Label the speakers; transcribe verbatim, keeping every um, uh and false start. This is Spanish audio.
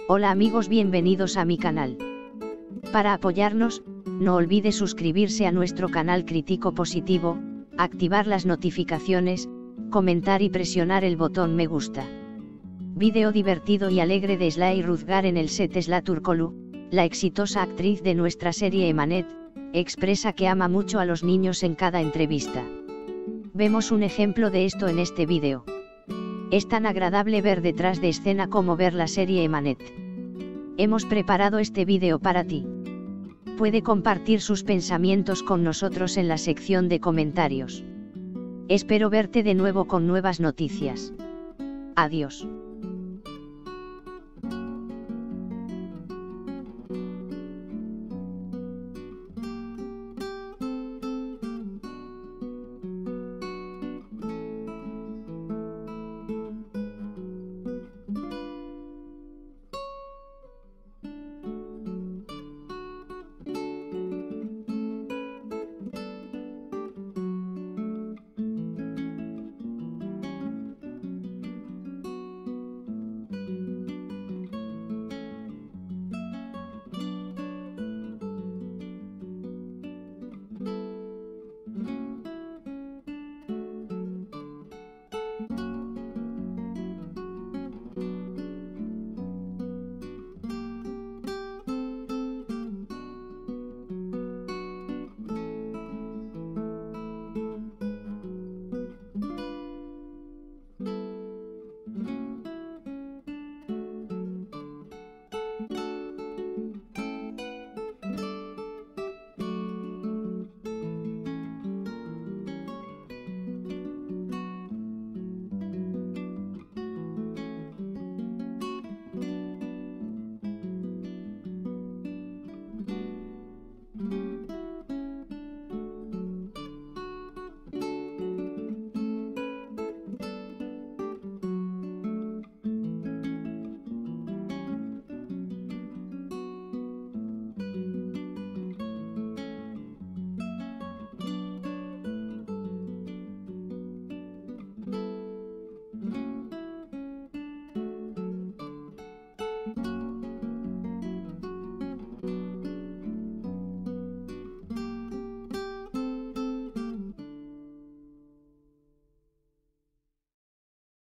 Speaker 1: Hola amigos, bienvenidos a mi canal. Para apoyarnos, no olvide suscribirse a nuestro canal Crítico Positivo, activar las notificaciones, comentar y presionar el botón me gusta. Vídeo divertido y alegre de Sly Ruzgar en el set. Sla Turkoglu, la exitosa actriz de nuestra serie Emanet, expresa que ama mucho a los niños en cada entrevista. Vemos un ejemplo de esto en este vídeo. Es tan agradable ver detrás de escena como ver la serie Emanet. Hemos preparado este vídeo para ti. Puede compartir sus pensamientos con nosotros en la sección de comentarios. Espero verte de nuevo con nuevas noticias. Adiós.